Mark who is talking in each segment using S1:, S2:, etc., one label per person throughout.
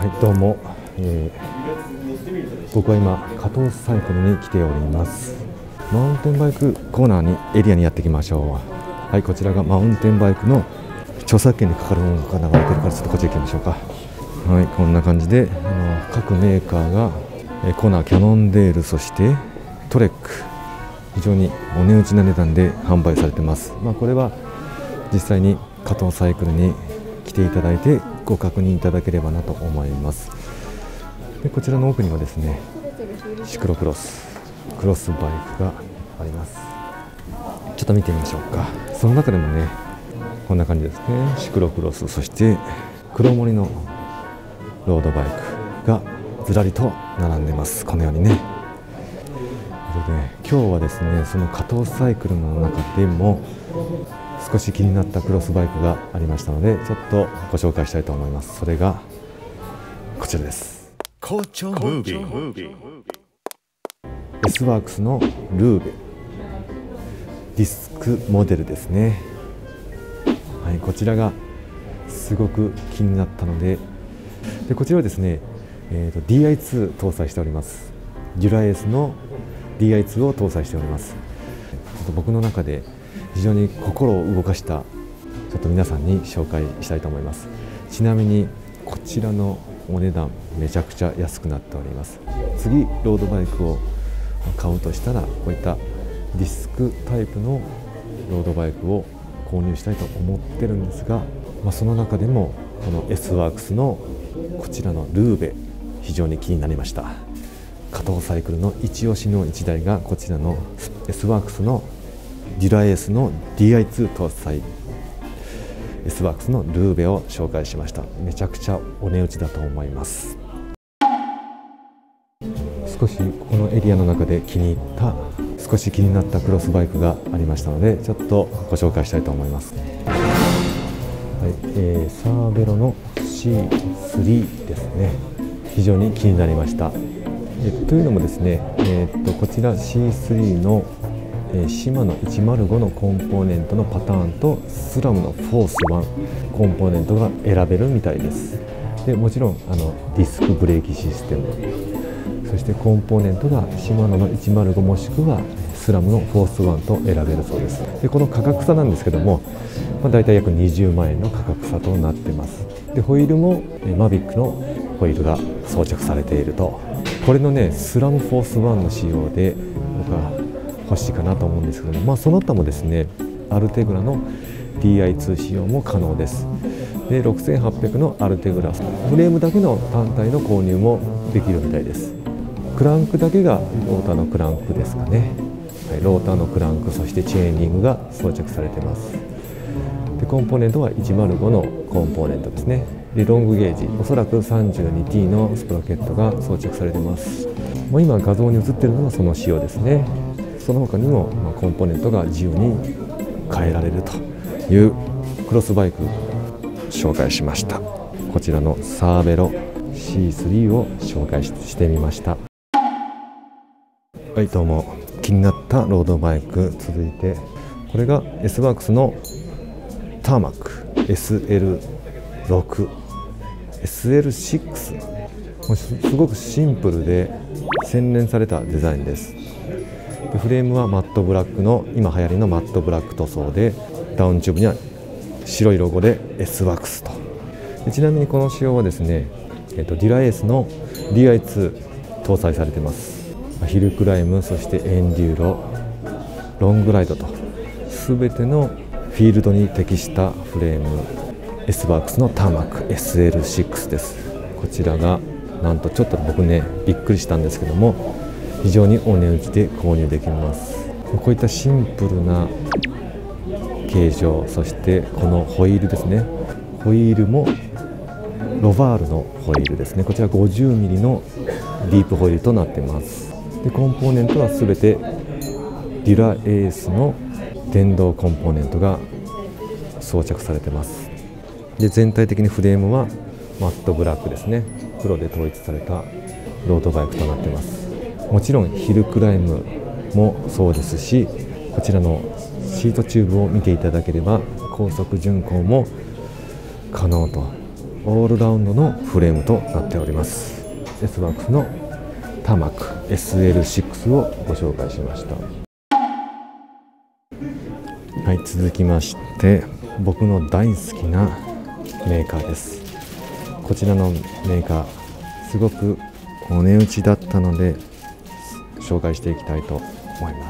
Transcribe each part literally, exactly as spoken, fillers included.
S1: はい、どうも、えー、僕は今加藤サイクルに来ております。マウンテンバイクコーナーにエリアにやってきましょう。はい、こちらがマウンテンバイクの著作権にかかるものが流れてるから、ちょっとこっち行きましょうか。はい、こんな感じであの各メーカーがえコナー、キャノンデール、そしてトレック、非常にお値打ちな値段で販売されてます。まあ、これは実際に加藤サイクルに来ていただいてご確認いただければなと思います。でこちらの奥にはですね、シクロクロスクロスバイクがあります。ちょっと見てみましょうか。その中でもね、こんな感じですね。シクロクロス、そして黒森のロードバイクがずらりと並んでます。このようにね。で今日はですね、その加藤サイクルの中でも少し気になったクロスバイクがありましたので、ちょっとご紹介したいと思います。それがこちらです。
S2: 校長ムービー
S1: S ワークスのルーベディスクモデルですね。はい、こちらがすごく気になったので、でこちらはですね、えーと、ディーアイツー 搭載しております。デュラエースの ディーアイツー を搭載しております。ちょっと僕の中で非常に心を動かした、ちょっと皆さんに紹介したいと思います。ちなみにこちらのお値段めちゃくちゃ安くなっております。次ロードバイクを買うとしたら、こういったディスクタイプのロードバイクを購入したいと思ってるんですが、まあ、その中でもこの S ワークスのこちらのルーベ、非常に気になりました。加藤サイクルの一押しのいちだいがこちらの S ワークスのデュラエースの ディーアイツー 搭載 S ワークスのルーベを紹介しました。めちゃくちゃお値打ちだと思います。少しこのエリアの中で気に入った少し気になったクロスバイクがありましたので、ちょっとご紹介したいと思います。はい、えー、サーベロの シースリー ですね。非常に気になりました。えというのもですね、えー、っとこちら シースリー のえー、シマノいちまるごのコンポーネントのパターンとスラムのフォースワンコンポーネントが選べるみたいです。でもちろんあのディスクブレーキシステム、そしてコンポーネントがシマノのいちまるごもしくはスラムのフォースワンと選べるそうです。でこの価格差なんですけども、まあ、だいたい約にじゅうまんえんの価格差となってます。でホイールもえマビックのホイールが装着されていると。これのねスラムフォースワンの仕様で僕は欲しいかなと思うんですけども、まあ、その他もですね、アルテグラの ディーアイツー 使用も可能です。でろくせんはっぴゃくのアルテグラフレームだけの単体の購入もできるみたいです。クランクだけがローターのクランクですかね。はい、ローターのクランク、そしてチェーンリングが装着されています。でコンポーネントはいちまるごのコンポーネントですね。でロングゲージ、おそらく さんじゅうにティー のスプラケットが装着されています。もう今画像に映っているのはその仕様ですね。その他にもコンポーネントが自由に変えられるというクロスバイクを紹介しました。こちらのサーベロ シースリー を紹介してみました。はい、どうも。気になったロードバイク、続いてこれが S ワークスのターマック エスエルろく、エスエルシックス、すごくシンプルで洗練されたデザインです。フレームはマットブラックの今流行りのマットブラック塗装で、ダウンチューブには白いロゴで S ワークスと。ちなみにこの仕様はですね、えっと、デュラエースの ディーアイツー 搭載されています。ヒルクライム、そしてエンデューロ、ロングライドと全てのフィールドに適したフレーム S ワークスのターマック エスエルシックス です。こちらがなんとちょっと僕ねびっくりしたんですけども、非常にお値打ちで購入できます。こういったシンプルな形状、そしてこのホイールですね。ホイールもロバールのホイールですね。こちら ごじゅうミリ のディープホイールとなっています。でコンポーネントはすべてデュラエースの電動コンポーネントが装着されています。で全体的にフレームはマットブラックですね。黒で統一されたロードバイクとなっています。もちろんヒルクライムもそうですし、こちらのシートチューブを見ていただければ高速巡航も可能とオールラウンドのフレームとなっております。 S ワークスのタマク エスエルシックス をご紹介しました。はい、続きまして僕の大好きなメーカーです。こちらのメーカーすごくお値打ちだったので紹介していきたいと思います。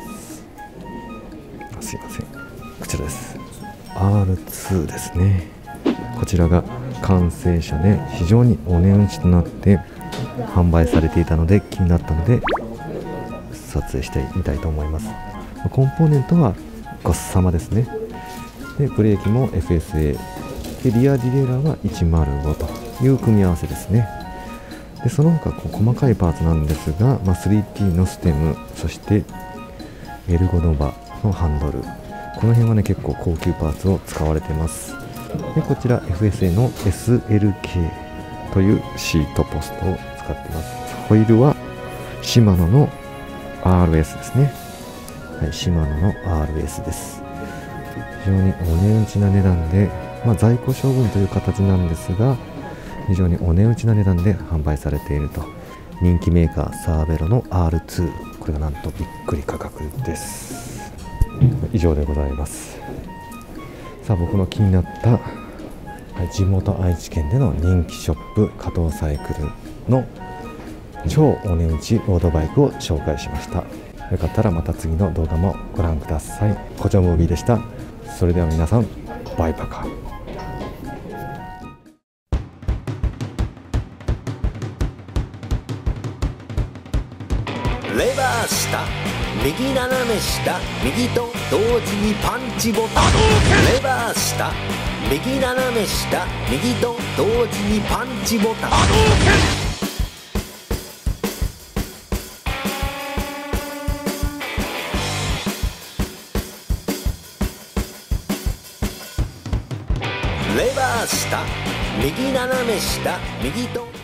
S1: あ、すいません、こちらです。 アールツー ですね。こちらが完成車で非常にお値打ちとなって販売されていたので気になったので撮影してみたいと思います。コンポーネントはごっさまですね。でブレーキも エフエスエー でリアディレイラーはひゃくごという組み合わせですね。でその他こう細かいパーツなんですが、まあ、スリーティー のステム、そしてエルゴノバのハンドル、この辺はね結構高級パーツを使われています。でこちら エフエスエー の エスエルケー というシートポストを使っています。ホイールはシマノの アールエス ですね。はい、シマノの アールエス です。非常にお値打ちな値段で、まあ、在庫処分という形なんですが非常にお値打ちな値段で販売されていると。人気メーカーサーベロの アールツー、 これがなんとびっくり価格です。以上でございます。さあ僕の気になった地元愛知県での人気ショップ加藤サイクルの超お値打ちロードバイクを紹介しました。よかったらまた次の動画もご覧ください。こちらムービーでした。それでは皆さんバイパカ。
S2: レバー下、右斜め下、右と同時にパンチボタン。レバー下、右斜め下、右と同時にパンチボタン。レバー下、右斜め下、右と